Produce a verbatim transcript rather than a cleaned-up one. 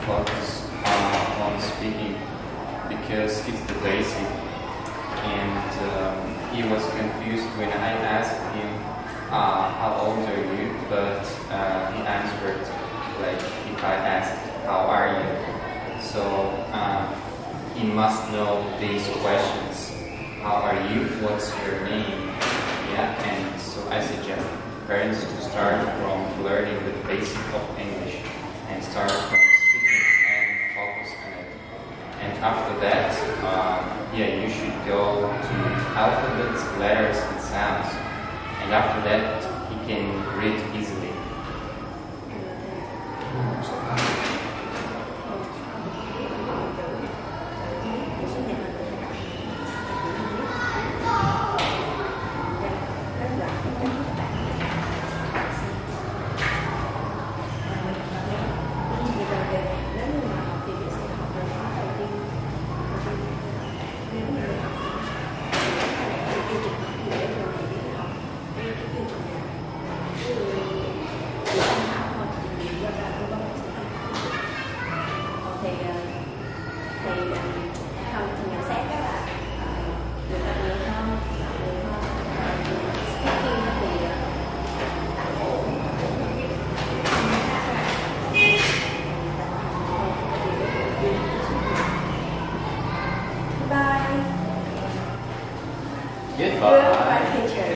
focus uh, on speaking because it's the basic. And um, he was confused when I asked him, uh, how old are you? But uh, he answered like if I asked, how are you? So uh, he must know these questions. How are you? What's your name? Yeah, and so I suggest parents to start from learning the basic of English and start from speaking and focus on it. And after that, uh, yeah, you should go to alphabets, letters, and sounds. And after that, he can read easily. So